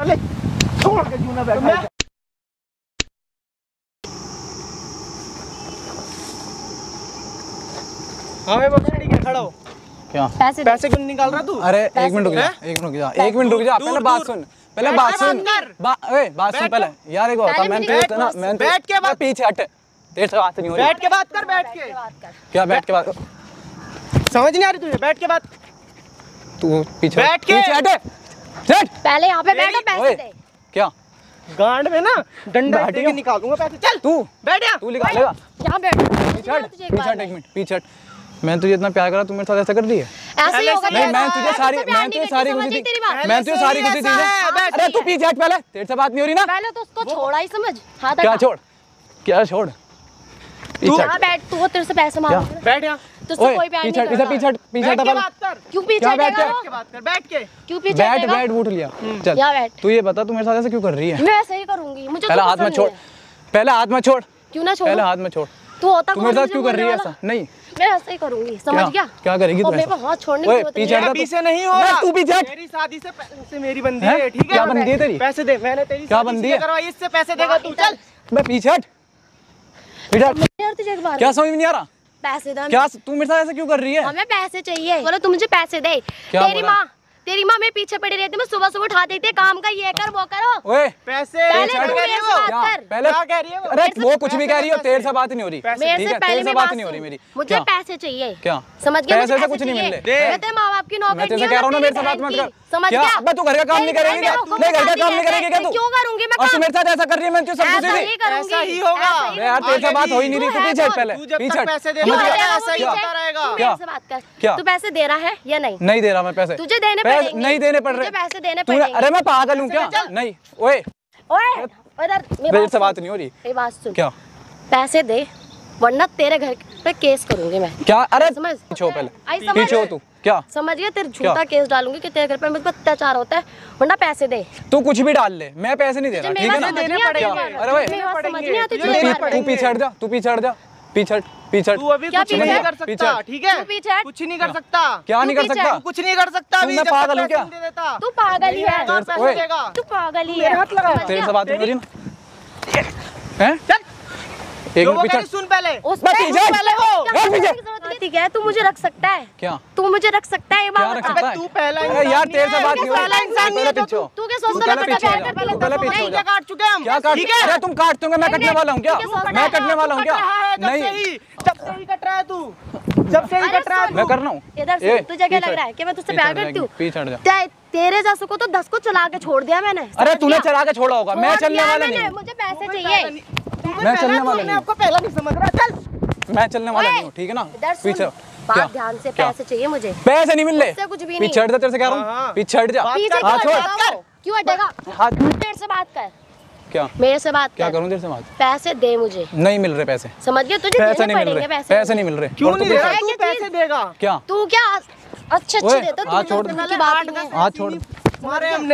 छोड़ के क्यों ना बैठा। हाँ मैं बस ठीक है, खड़ा हो। क्या पैसे क्यों निकाल रहा तू? अरे एक मिनट रुक जा, एक मिनट रुक जा, एक मिनट रुक जा। पहले बात सुन, पहले बात सुन, बात सुन पहले। यार एक होता मैं ना, मैं बैठ के बात, पीछे हट, तेरे से बात नहीं हो रही। बैठ के बात कर, बैठ के क्या बैठ के बात? समझ नहीं आ रही तुझे? बैठ के बात, तू पीछे बैठ के, पीछे हट, चल पहले यहाँ पे बैठो, पैसे दे। क्या गांड में ना डंडा दे के निकालूंगा पैसे। चल तू बैठ जा, तू निकालेगा। यहाँ बैठ, पीछे हट, पीछे हट, एक मिनट पीछे हट। मैं तुझे इतना प्यार करा, तू मेरे साथ ऐसा कर रही है? ऐसे ही होगा। नहीं मैं तुझे सारी गुस्सी थी। अरे तू पीछे हट, पहले तेरे से बात नहीं हो रही ना। पहले तो उसको छोड़ा ही समझ। हाँ क्या छोड़, क्या छोड़? तू बैठ, तू तेरे से पैसे मांग। बैठ जा, तुझसे कोई प्यार नहीं कर रहा। पीछे हट, क्यों पीछे हटेगा? बैठ के क्यों पीछे हटेगा? बैठ उठ लिया। चल यहाँ बैठ। तू ये बता, तू मेरे साथ ऐसा क्यों कर रही है? मैं ऐसे ही करूंगी, मुझे पहले हाथ में छोड़, पहले हाथ में छोड़। क्यों ना छोड़? पहले हाथ में छोड़। तू होता तू मेरे साथ क्यों कर रही है ऐसा? नहीं मैं ऐसे ही करूंगी, समझ गया? क्या करेगी तू? मेरे को हाथ छोड़ने की जरूरत नहीं है। पीछे नहीं होगा, तू पीछे हट। मेरी शादी से मेरी बंदी है, ठीक है? क्या बंदी है तेरी? पैसे दे, मैंने तेरी क्या बंदी है? करवाई, इससे पैसे देगा तू। चल मैं पीछे हट, क्या समझ में नहीं आ रहा? पैसे दे। क्या तू मेरे साथ ऐसा क्यों कर रही है? हमें पैसे चाहिए। बोलो तू मुझे पैसे दे। तेरी माँ मैं पीछे पड़ी रहती, मैं सुबह सुबह उठा देती है, काम का ये कर वो करो। ओए पैसे पहले तू मेरे से बात कर। पहले क्या कह रही है? अरे वो कुछ भी कह रही हो, तेरे से बात नहीं हो रही। मेरे से पहले में बात नहीं हो रही मेरी। मुझे पैसे चाहिए। क्या समझ गया? पैसे से कुछ नहीं मिल रहे। मैं तेरे माँ बाप की नौकरी मैं तेरे से कह रहा हूँ ना, मेरे से बात मत कर। समझ क्या? गया? अबे तू घर का काम नहीं करेगी क्या? नहीं घर का काम नहीं करेगी क्या तू? क्यों करूंगी मैं? और तू मेरे साथ ऐसा कर रही है, मैं तुझे सब कुछ ऐसा दे ही करूंगी। ऐसा ही होगा। यार तेरे से बात हो ही नहीं रही। तू पीछे हट पहले, पीछे हट। पैसे दे ऐसा ही होता रहेगा। मेरे से बात कर। क्या? तू पैसे दे रहा है या नहीं? नहीं दे रहा मैं पैसे। तुझे देने पड़ेंगे। नहीं देने पड़ रहे। तुझे पैसे देने तूने पड़ेंगे। अरे मैं पागल हूँ क्या? नहीं ओए ओए इधर मेरे से बात नहीं हो रही। मेरी बात सुन। क्या? पैसे दे वरना तेरे घर पे केस करूंगी मैं। क्या? अरे समझ पीछे हो पहले, आई पीछे हो तू। क्या समझ गया? तेरे झूठा केस डालूंगी कि तेरे घर पे मुझ पर अत्याचार होता है, वरना पैसे दे। तू कुछ भी डाल ले, मैं पैसे नहीं दे रहा, ठीक है ना? देने पड़ेंगे। अरे ओए समझ नहीं आती तू पीछे हट जा, तू पीछे हट जा, पीछे हट, पीछे हट। तू अभी कुछ नहीं कर सकता, ठीक है? कुछ नहीं कर सकता। क्या नहीं कर सकता? कुछ नहीं कर सकता अभी। मैं पागल हूँ क्या? तू पागल ही है। तू पागल ही है। तेरे से बात नहीं हो रही ना? हैं? एक मिनट पीछे सुन पहले। पहले हो ठीक है, तू मुझे रख सकता है। क्या? तू मुझे रख सकता है ये क्या रख बात? सकता है? तू पहला यार तेरे से बात नहीं हो रही। इंसान नहीं है पीछे हो। तू क्या सोचता है? पहले पीछे हो जा। काट चुके हम। क्या काट? अरे तुम काटते होंगे, मैं कटने वाला हूँ क्या? मैं कटने वाला हूँ क्या? नहीं जब से ही कट रहा है तू, जब से ही कट रहा है। मैं कर रहा हूँ। इधर से तुझे क्या लग रहा है कि मैं तुझसे प्यार करती हूँ? पीछे हट जा। तेरे जैसे को तो 10 को चला के छोड़ दिया मैंने। अरे तूने चला के छोड़ा होगा, मैं चलने वाला नहीं। मुझे पैसे चाहिए। मैं चलने वाला नहीं। आपको पहला नहीं समझ रहा। चल मैं चलने वाला नहीं हूँ, ठीक है ना? पीछे बात ध्यान से, पैसे चाहिए मुझे। पैसे नहीं मिल रहे, कुछ भी नहीं। पीछे हट जा, तेरे से कह रहा हूँ, पीछे हट जा। हाथ छोड़। क्यों हटेगा? तेरे से बात कर। क्या? मेरे से बात क्या कर। करूँ तेरे से बात? पैसे दे मुझे। नहीं मिल रहे पैसे। समझ गया? तुझे पैसे देने नहीं मिल पड़ेंगे रहे, पैसे। पैसे नहीं मिल रहे। क्यों नहीं दे रहा? तू पैसे देगा क्या? तू क्या अच्छे देता? हाथ छोड़, हाथ छोड़। मारे हमने।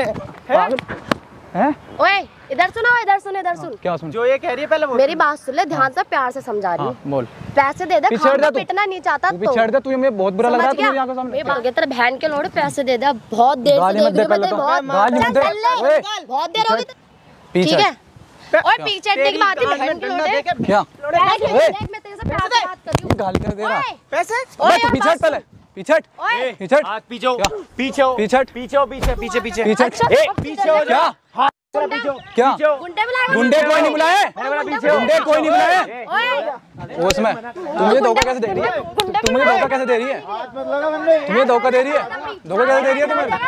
हैं? ओए इधर सुनो, इधर सुन, इधर सुन। क्या सुन? जो ये कह रही है पहले वो मेरी बात सुन ले ध्यान से, प्यार से समझा रही हूँ। बोल। पैसे दे दे। पीछे हट जा तू। पिटना नहीं चाहता तो पीछे हट जा तू, ये बहुत बुरा लग रहा है तू मेरी आंखों के सामने। मैं तेरे बहन के लोड़े पैसे दे दे। बहुत देर से गाली मत दे पहले तो, गाली मत दे। बहुत देर हो गई। पीछे ठीक है? और पीछे हटने की बात है बहन के लोड़े। क्या? मैं तेरे से प्यार से बात कर रही हूँ। गाली कर दे रहा। पैसे तू पीछे हट पहले, पीछे हट, पीछे हट, पीछे हो, पीछे हो, पीछे हट, पीछे हो, पीछे पीछे पीछे पीछे हट। पीछे हो। क्या? क्या? गुंडे बुलाए? गुंडे कोई नहीं बुलाए, गुंडे कोई नहीं बुलाए। उसमें तू मुझे धोखा कैसे दे रही है? तू मुझे धोखा कैसे दे रही है? तुम्हें धोखा दे रही है? धोखा कैसे दे रही है तुम्हें?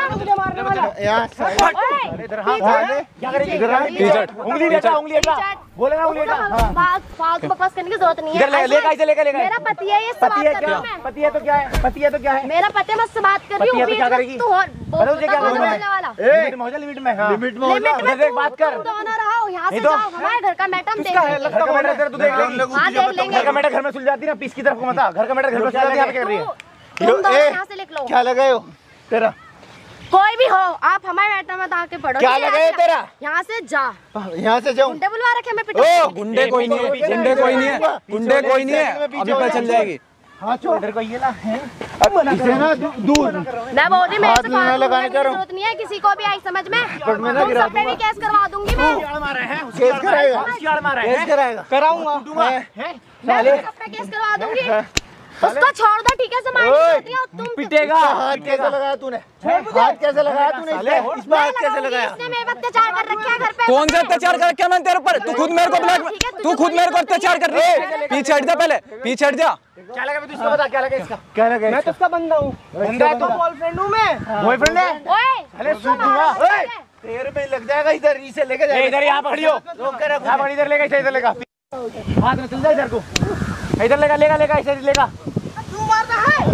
पीछे हट, उंगली लेटा, उंगली लेटा, बोले ना उंगली लेटा। फालतू बकवास करने की जरूरत नहीं है। इधर लेगा, इधर लेगा, लेगा। मेरा पति है, ये से बात कर रही हूँ मैं। पति है तो क्या है? पति है तो क्या है? मेरा पति मुझसे बात कर रही हूँ। पति है तो क्या करेगी? तू बताओ तुझे क्या बोलना है? लिमिट में हो जा, लिमिट में। हाँ लिमिट में हो जा। इधर देख बात कर। दोनों रहो, यहाँ से जाओ। हमारे घर का मैटर हम देख लेंगे। घर का मैटर तेरा तू देख लेगी। हाँ देख लेंगे। घर का मैटर घर में सुलझ जाती ना, पीस की तरफ को मत आ। घर का मैटर घर में सुलझ जाती है, यहाँ पे कर रही है। तुम दोनों यहाँ से लिख लो। क्या लगाए हो तेरा? कोई भी हो, आप हमारे मैटर में आके पढ़ो। क्या लगाए तेरा? यहाँ से जा। यहाँ से जाऊँ? गुंडे बुलवा रखे मैं पिटो। गुंडे कोई नहीं है, गुंडे कोई नहीं है, गुंडे कोई नहीं है, अभी पता चल जाएगी। हाँ छोड़ इधर को ये ला इसे ना दूर मैं बोल रही मेरे से फालतू लगाने की जरूरत नहीं है किसी को भी आई समझ में। तुम सब पे भी केस करवा दूंगी मैं। केस कराएगा कराऊंगा मैं सब पे केस करवा दूंगी। उसको छोड़ दो ठीक है से तुम पिटेगा। हाथ कैसे लगाया तूने? हाथ कैसे लगाया तूने? इस पे हाथ कैसे लगाया? इसने मेरे पे अत्याचार कर रखा है घर पे। कौन सा अत्याचार कर रखा है मैंने तेरे ऊपर? तू खुद मेरे को तू खुद मेरे को अत्याचार कर रही है। पीछे हट जा पहले, पीछे हट जा। क्या लगा तू इसको बता क्या लगा इसका? क्या लगा? मैं तो उसका बंदा हूँ। बंदा है तू? बॉयफ्रेंड हूँ मैं। बॉयफ्रेंड है? अरे सूट दूंगा। तेरे पे लग जाएगा इधर इसे लेके जा। इधर यहाँ पकड़ियो। यहाँ पकड़ इधर लेगा इधर लेगा। हाथ में चल जा इधर को। इधर लेगा लेगा लेगा इसे लेगा। तू मारना है?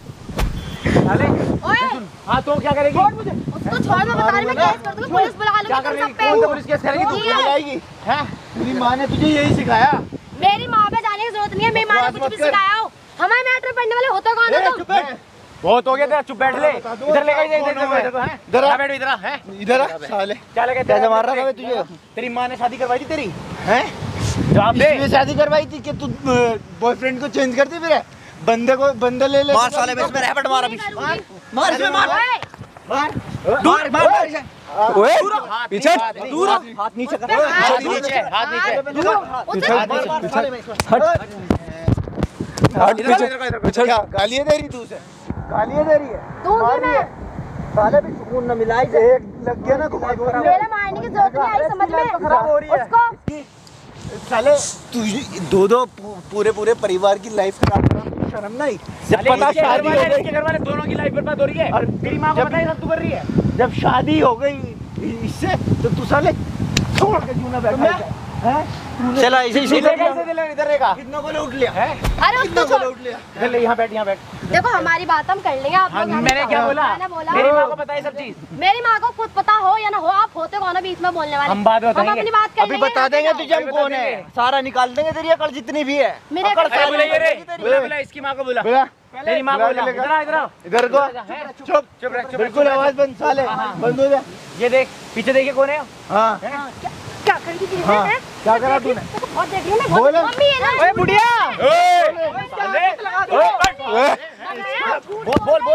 हाँ तो क्या करेगी? उसको छोड़ दो बता रही मैं केस कर दूंगी पुलिस बुला लूंगी तुम सब पे। पुलिस केस करेगी तू बुलाएगी? हैं? तेरी माँ ने तुझे यही सिखाया? मेरी माँ पे जाने की जरूरत नहीं है। मेरी माँ ने कुछ भी सिखाया हो। हमारे मैटर पढ़ने वाले होता कौन है तुम? बहुत हो गया तेरा चुप बैठ ले। इधर लेगा इधर आ बैठ इधर है इधर आ साले। क्या लगा कैसे मार रहा था तुझे? तेरी माँ ने शादी करवाई थी तेरी हैं? जवाब दे। शादी करवाई थी कि तू बॉयफ्रेंड को चेंज करती फिर बंदे को बंदे ले ले। मार साले में इसमें रैपट मार अभी। मार इसमें मार मार दूर मार। ओए पीछे दूर हाथ नीचे कर। हाथ नीचे हाथ नीचे हट पीछे क्या गालियां दे रही तू उसे? गालियां दे रही है? दूंगी मैं। साले भी सुकून न मिला इसे। एक लग गया ना घुमा घुमा। मेरे मारने की जरूरत नहीं आई समझ में। खराब हो रही है उसको। साले तू दो पूरे परिवार की लाइफ खराब कर रहा है। शर्म नहीं? पता शादी हो गई घर वाले दोनों की लाइफ बर्बाद हो रही है और तेरी माँ को पता है सब तू कर रही है। जब शादी हो गई इससे तो तू साले छोड़ के जीना बैठा है। चला इसे इधर रहेगा। कितनों को लूट लिया है? अरे उसको छोड़। लूट लिया। इधर ले यहाँ बैठ यहाँ बैठ। देखो हमारी बात हम कर लेंगे आप लोग। मैंने क्या बोला? मैंने बोला मेरी माँ को पता है सब चीज। मेरी माँ को खुद पता हो या ना हो आप होते कौन है बीच में बोलने वाले? हम बात बताएंगे। हम अपनी बात कर अभी बता देंगे तुझे हम कौन है। सारा निकाल देंगे तेरी अकड़ जितनी भी है। मेरे बुला इसकी माँ को बुला। तेरी माँ को बुला। इधर को चुप चुप रह। बिल्कुल आवाज बंद साले बंद हो जा। ये देख पीछे देखिए कौन है? हाँ क्या कर रही थी? क्या करा तूने? बहुत देख रही हूँ मैं। मम्मी है ना। ओए बुढ़िया बोल बोल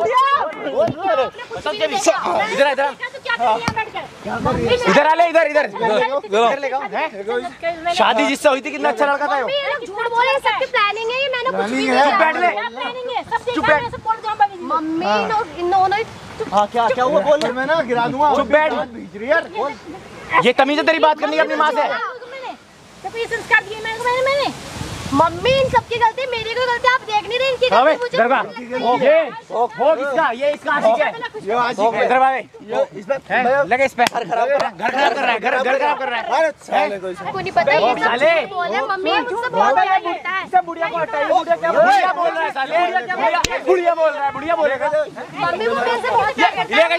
इधर इधर इधर आ ले इधर इधर इधर लेगा। शादी जिससे हुई थी कितना अच्छा लड़का था वो। झूठ बोले सबकी प्लानिंग है ये। मैंने कुछ भी चुप बैठ ले। प्लानिंग है सब देखा है सब कौन जाऊंगा मम्मी इन्होंने। हाँ क्या क्या हुआ बोल। मैं ना गिरा दूंगा। चुप बैठ। भेज रही यार ये तमीज है तेरी बात करनी है अपनी माँ से। मैंने मम्मी इन सबकी गलती मेरी कोई गलती आप देख नहीं रहे इनकी गलती मुझे। ये हो किसका? ये इसका आशिक है। ये आशिक है। इधर भाई इस पे लगे इस पे घर खराब कर रहा है घर खराब कर रहा है। अरे साले को नहीं पता ये साले बोले मम्मी मुझसे बहुत प्यार करता है। सब बुढ़िया को हटाइए। बुढ़िया क्या बोल रहा है साले? बुढ़िया बोल रहा है। बुढ़िया बोलेगा मम्मी वो मेरे से बहुत प्यार करता है।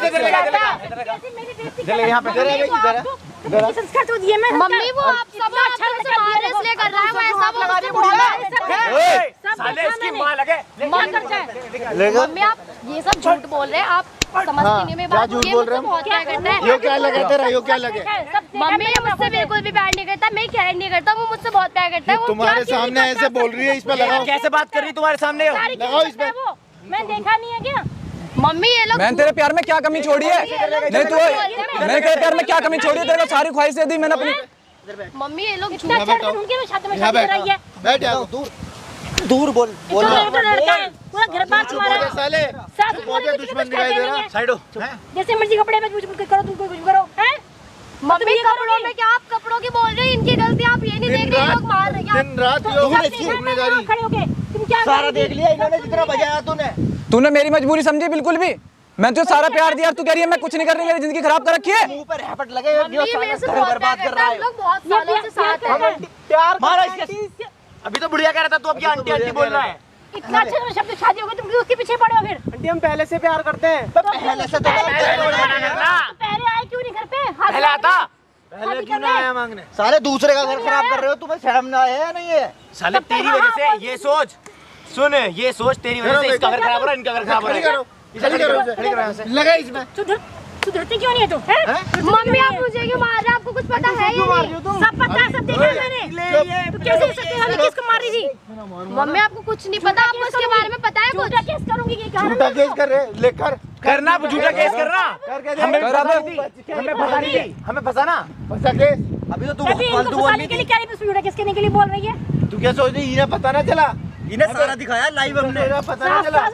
यहाँ पे संस्कार तो दिए मैं। मम्मी वो आप सब अच्छा से मार इसलिए कर रहा है वो ऐसा बोल रहा है। साले इसकी माँ लगे। मम्मी आप ये सब झूठ बोल रहे हैं आप समझते नहीं मेरी बात। ये मुझसे बहुत प्यार करता है। यो क्या लगे तेरा? यो क्या लगे? मम्मी ये मुझसे बिल्कुल भी प्यार नहीं करता। मैं केयर नहीं करता। वो मुझसे बहुत प्यार करता है। वो तुम्हारे सामने ऐसे बोल रही है। इस पे लगाओ। कैसे बात कर रही तुम्हारे सामने? लगाओ इस पे। मैं देखा नहीं है क्या? मम्मी ये लोग मैंने तेरे प्यार में क्या कमी छोड़ी है? नहीं तो मैंने तेरे प्यार में क्या कमी छोड़ी है? तेरे को सारी ख्वाहिशें दी मैंने अपनी। मम्मी ये लोग इतना अच्छा उनके शादी में शादी कराई है। बैठ जाओ दूर दूर बोल बोल पूरा घर बार तुम्हारा साले बहुत दुश्मन दिखाई दे रहा। साइड हो जैसे मर्जी कपड़े में कुछ करो तुम कुछ करो हैं। मम्मी कपड़ों में क्या आप कपड़ों की बोल रहे हैं? इनकी गलती आप ये नहीं देख रहे लोग मार रहे हैं। दिन रात लोग खड़े होके तुम क्या सारा देख लिया इन्होंने जितना बजाया तूने मेरी मजबूरी समझी बिल्कुल भी? मैं तो सारा प्यार दिया तू कह रही है मैं कुछ नहीं कर रही मेरी जिंदगी खराब कर रखी है। मुंह पर हैपट लगे घर बर्बाद कर रहा है। लोग बहुत सालों से साथ हैं। प्यार मारा इसके। अभी तो बुढ़िया कह रहा था तू अब क्या आंटी आंटी बोल रहा है? इतना अच्छा शब्द शादी हो गई तुम उसके पीछे पड़े हो फिर? आंटी हम पहले से प्यार करते हैं। पहले से तो पहले आए क्यों नहीं घर पे? पहले आता पहले क्यों ना आया मांगने? साले दूसरे का घर खराब कर रहे हो। तुम्हें शर्म ना आया या नहीं है? साले तेरी वजह से ये सोच सुन ये सोच तेरी वजह से इसका घर खराब हो रहा है इनका घर खराब हो रहा है। लगा इसमें सुधरती क्यों नहीं है तू? मम्मी आप मुझे क्यों मार रहे? आपको कुछ पता है या नहीं? सब पता है सब देखा मैंने। तो कैसे हो सकते हैं? किसको मार रही थी? मम्मी आपको कुछ नहीं पता, आपको इसके बारे में पता है? झूठा केस करूंगी ये झूठा केस कर रहे लेकर करना, झूठा केस करना, हमें फंसा नहीं थी, हमें फंसाना, फंसा केस। अभी तो तू फालतू बोल रही थी, झूठा केस करने के लिए बोल रही है। तू क्या सोच रही? इन्हें पता ना चला, इन्हें सारा दिखाया लाइव हमने, पता ना चला।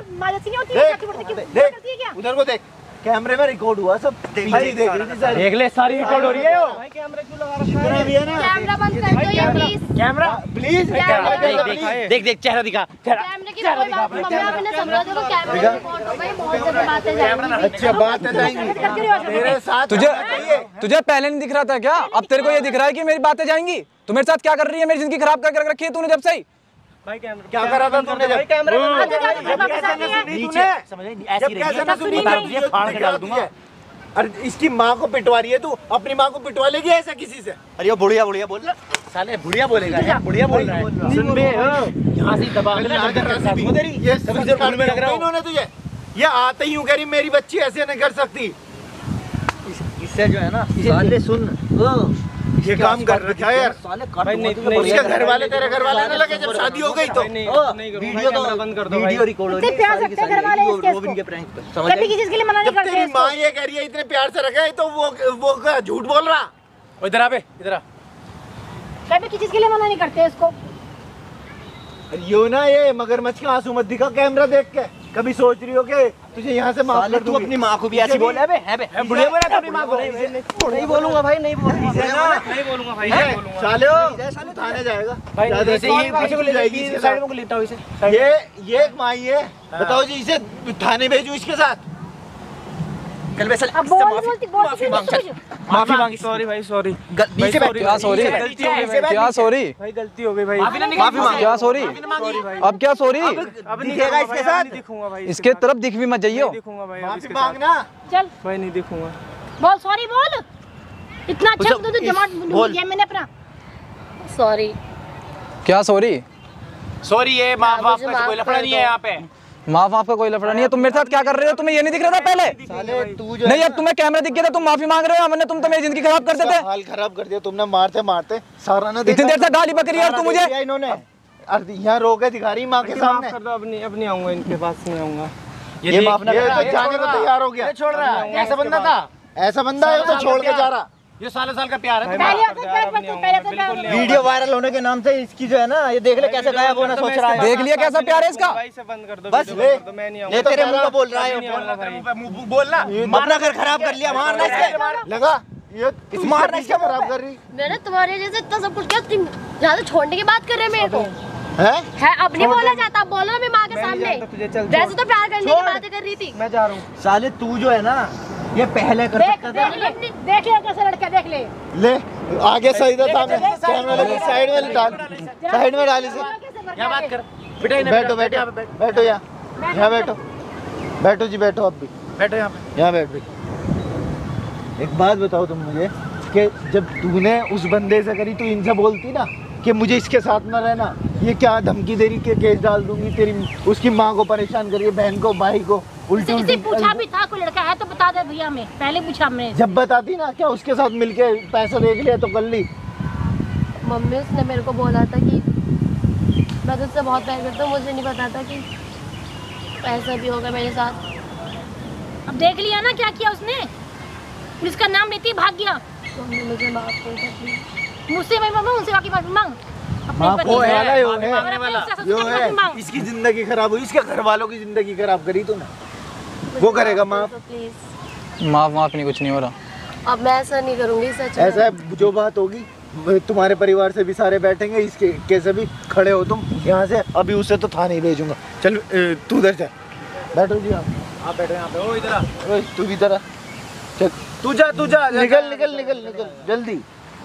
देख उधर को देख, कैमरे में रिकॉर्ड हुआ सब, देख ले सारी रिकॉर्ड हो रही है। कैमरा क्यों लगा रखा है ना? कैमरा बंद कर दो ये प्लीज। कैमरा प्लीज देख देख चेहरा दिखा, कैमरे की कोई बात मम्मी आपने समझा दो, कैमरे में रिकॉर्ड हो गई, बहुत ज्यादा बातें जाएंगी। अच्छा बात है जाएंगी तेरे साथ। तुझे पहले नहीं दिख रहा था क्या? अब तेरे को ये दिख रहा है कि मेरी बातें जाएंगी? तू मेरे साथ क्या कर रही है? मेरी जिंदगी खराब कर रखी है तूने जब से ही। भाई क्या करा था तुमने? जब कैमरे नीचे समझ ऐसी रही है, फाड़ के डाल दूंगा। अरे इसकी माँ को पिटवा रही है तू, अपनी माँ को पिटवा लेगी ऐसा किसी से? अरे ये बुढ़िया बुढ़िया बोल रहा, साले बुढ़िया बोलेगा, बुढ़िया बोल रहा है। सुन बे यहाँ से दबा ये संस्कार में लग रहा है इन्होंने तुझे। ये आते ही यूँ कह रही मेरी बच्ची ऐसे नहीं कर सकती। इससे जो है ना साले सुन ये काम कर रखा है यार। उसके घर वाले तेरे घर वाले ना लगे जब शादी हो गई तो वीडियो तो बंद कर दो, वीडियो रिकॉर्ड हो रही है। प्यार से घर वाले इस केस को कभी किसी के लिए मना नहीं करते। तेरी माँ ये कह रही है इतने प्यार से रखा है तो वो झूठ बोल रहा। इधर आ बे, इधर आ। कभी किसी के लिए मना नहीं करते इसको। यो ना ये मगरमच्छ का आंसू मत दिखा कैमरा देख के। कभी सोच रही हो कि तुझे यहाँ से माफ कर दूंगी। तू अपनी माँ को भी ऐसी बोल है बे बुढ़िया बोला अपनी माँ को। नहीं बोलूंगा भाई, नहीं बोलूंगा भाई, साले थाने जाएगा भाई। ये पीछे को ले जाएगी, साइड में को लेता हूँ इसे। ये एक माँ है, बताओ जी इसे थाने भेजूं इसके साथ? कल वैसे माफी मांगी। सॉरी भाई, सॉरी। नीचे बैठ। क्या सॉरी? क्या सॉरी? भाई गलती हो गई भाई, माफी मांगी। क्या सॉरी? अब क्या सॉरी? अब दिखेगा इसके साथ, दिखूंगा भाई, इसके तरफ दिख भी मत जाइयो। दिखूंगा भाई, माफी मांगना। चल भाई नहीं दिखूंगा। बोल सॉरी बोल। इतना अच्छा तो दिमाग दिया मैंने अपना। सॉरी। क्या सॉरी? सॉरी ये माँ बाप का कोई लफड़ा नहीं है यहाँ पे। माफ माफ का कोई लफड़ा नहीं है। तुम मेरे साथ क्या कर रहे हो? तुम्हें ये नहीं दिख रहा था पहले? साले तू जो नहीं, अब तुम्हें कैमरा दिख गया था, तुम माफी मांग रहे हो। हमने तुम तो मेरी जिंदगी खराब कर देते। हाल खराब कर दिया तुमने, मारते मारते सारा ना इतनी देर से गाली बकरी यार तू मुझे। इन्होंने यहाँ रोके दिखा रही माँ के सामने। अब नहीं आऊंगा इनके पास, नहीं आऊंगा। ये माफ ना कर, जाने को तैयार हो गया। छोड़ रहा है, ऐसा बंदा था, ऐसा बंदा है तो छोड़ के जा रहा। ये साल का प्यार है। वीडियो वायरल होने के नाम से इसकी जो है ना, ये देख ले कैसे गायब होना सोच रहा है। देख लिया कैसा प्यार है इसका? बंद कर दो बस मैं नहीं आऊंगा। ये तेरे मुंह में बोल रहा है, बोलना अपना घर खराब कर लिया, मारना इसके लगा। ये मारना इसका खराब कर रही। मैंने तुम्हारे जैसे इतना सब कुछ किया, तुम ज्यादा छोड़ने की बात कर रहे हैं मेरे को। है अब नहीं बोला जाता, बोलो ना मेरी माँ के सामने। वैसे तो प्यार करने की बातें कर रही थी। मैं जा रहा हूँ। साले तू जो है ना ये पहले कर सकता था। देख ले कैसा लड़का, देख ले। ले आगे सही था, कैमरा लगे साइड में डाल, साइड में डाल इसे। यहाँ बात कर, बैठो बैठो बैठो, यहाँ बैठो, बैठो जी बैठो, अब भी बैठो यहाँ बैठ भाई। एक बात बताओ तुम मुझे कि जब तूने उस बंदे से करी तो इनसे बोलती ना कि मुझे इसके साथ न रहना। ये क्या धमकी दे रही कि केस डाल दूंगी तेरी, उसकी माँ को परेशान करिए, बहन को, भाई को उल्टी उल्टी। पूछा भी था कोई लड़का है तो बता दे भैया, मैं पहले पूछा हमने। जब बताती ना क्या उसके साथ मिलके पैसा देख लिया तो कर ली। मम्मी उसने मेरे को बोला था कि मैं तुझसे बहुत प्यार करता हूँ, मुझे नहीं पता था कि ऐसा भी होगा मेरे साथ। अब देख लिया ना क्या किया उसने, पुलिस का नाम लेती ही भाग गया। मम्मी मुझे माफ कर दे, मुझसे मैं मम्मी उनसे बाकी माफी मांग। वो है इसकी जिंदगी खराब हुई, इसके घर वालों की जिंदगी खराब करी तूने, वो करेगा माफ? माफ नहीं, कुछ नहीं हो रहा। अब मैं ऐसा नहीं करूंगी, सच में। ऐसा जो बात होगी तुम्हारे परिवार से भी सारे बैठेंगे, इसके कैसे भी खड़े हो तुम यहाँ से। अभी उसे तो थाने भेजूंगा। चल तू उधर जा, बैठो जी आप बैठो यहाँ पे। ओ इधर आ, तू भी इधर आ, चल तू जा, निकल जल्दी।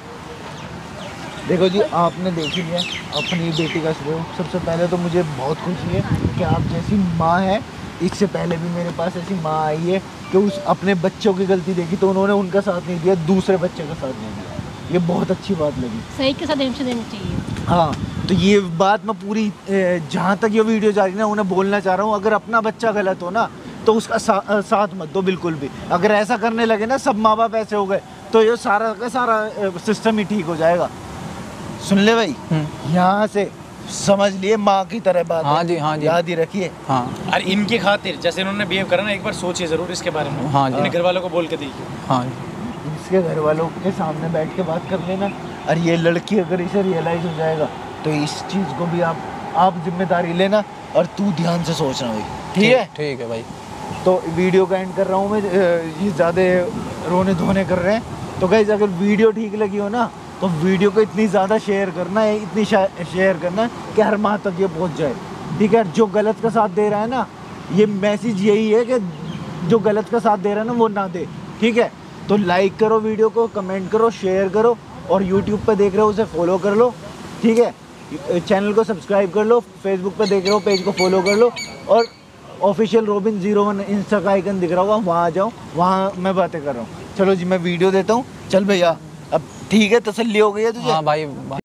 देखो जी आपने देख ही लिया अपनी बेटी का स्वरूप। सबसे पहले तो मुझे बहुत खुशी है कि आप जैसी माँ है। इससे पहले भी मेरे पास ऐसी माँ आई है कि उस अपने बच्चों की गलती देखी तो उन्होंने उनका साथ नहीं दिया, दूसरे बच्चे का साथ नहीं दिया। ये बहुत अच्छी बात लगी। सही के साथ देना चाहिए। हाँ, तो ये बात मैं पूरी जहाँ तक ये वीडियो जा रही है ना उन्हें बोलना चाह रहा हूँ। अगर अपना बच्चा गलत हो ना तो उसका साथ मत दो बिल्कुल भी। अगर ऐसा करने लगे ना सब माँ बाप ऐसे हो गए तो ये सारा का सारा सिस्टम ही ठीक हो जाएगा। सुन ले भाई, यहाँ से समझ लिए माँ की तरह बात हाँ है। जी, हाँ जी। याद ही रखिए। हाँ और इनकी खातिर जैसे इन्होंने बिहेव करा ना, एक बार सोचिए जरूर इसके बारे में। हाँ जी। अपने घर वालों को बोल के देखिए। हाँ इसके घर वालों के सामने बैठ के बात कर लेना। और ये लड़की अगर इसे रियलाइज हो जाएगा तो इस चीज़ को भी आप जिम्मेदारी लेना और तू ध्यान से सोचना भाई, ठीक है? ठीक है भाई। तो वीडियो का एंड कर रहा हूँ मैं। ये ज़्यादा रोने धोने कर रहे हैं, तो गाइस अगर वीडियो ठीक लगी हो ना तो वीडियो को इतनी ज़्यादा शेयर करना है, इतनी शेयर करना है कि हर माह तक ये पहुँच जाए, ठीक है? जो गलत का साथ दे रहा है ना, ये मैसेज यही है कि जो गलत का साथ दे रहा है ना वो ना दे, ठीक है? तो लाइक करो वीडियो को, कमेंट करो, शेयर करो, और यूट्यूब पे देख रहे हो उसे फॉलो कर लो, ठीक है? चैनल को सब्सक्राइब कर लो, फेसबुक पे देख रहे हो पेज को फॉलो कर लो, और ऑफिशियल रोबिन 01 इंस्टा का आइकन दिख रहा होगा, वहाँ आ जाओ, वहाँ मैं बातें कर रहा हूँ। चलो जी मैं वीडियो देता हूँ, चल भैया अब ठीक है, तसल्ली हो गई है तुझे? हाँ भाई।